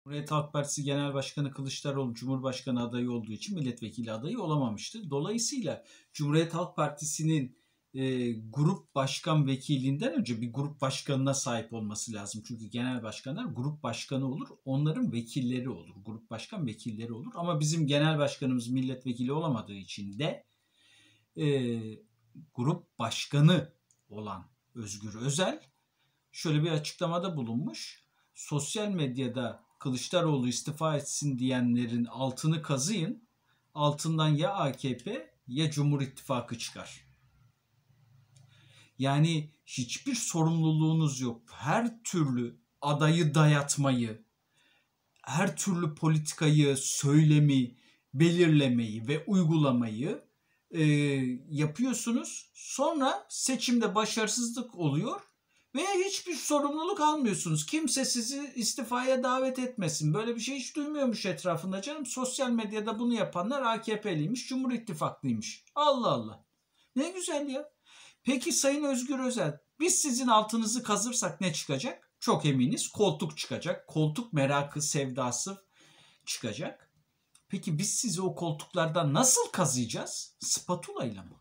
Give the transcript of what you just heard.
Cumhuriyet Halk Partisi Genel Başkanı Kılıçdaroğlu Cumhurbaşkanı adayı olduğu için milletvekili adayı olamamıştı. Dolayısıyla Cumhuriyet Halk Partisi'nin grup başkan vekilinden önce bir grup başkanına sahip olması lazım. Çünkü genel başkanlar grup başkanı olur, onların vekilleri olur. Grup başkan vekilleri olur. Ama bizim genel başkanımız milletvekili olamadığı için de grup başkanı olan Özgür Özel şöyle bir açıklamada bulunmuş. Sosyal medyada Kılıçdaroğlu istifa etsin diyenlerin altını kazıyın. Altından ya AKP ya Cumhur İttifakı çıkar. Yani hiçbir sorumluluğunuz yok. Her türlü adayı dayatmayı, her türlü politikayı, söylemi, belirlemeyi ve uygulamayı yapıyorsunuz. Sonra seçimde başarısızlık oluyor. Veya hiçbir sorumluluk almıyorsunuz. Kimse sizi istifaya davet etmesin. Böyle bir şey hiç duymuyormuş etrafında canım. Sosyal medyada bunu yapanlar AKP'liymiş, Cumhur İttifaklıymış. Allah Allah. Ne güzel ya. Peki Sayın Özgür Özel, biz sizin altınızı kazırsak ne çıkacak? Çok eminiz koltuk çıkacak. Koltuk merakı, sevdası çıkacak. Peki biz sizi o koltuklardan nasıl kazıyacağız? Spatula ile mi?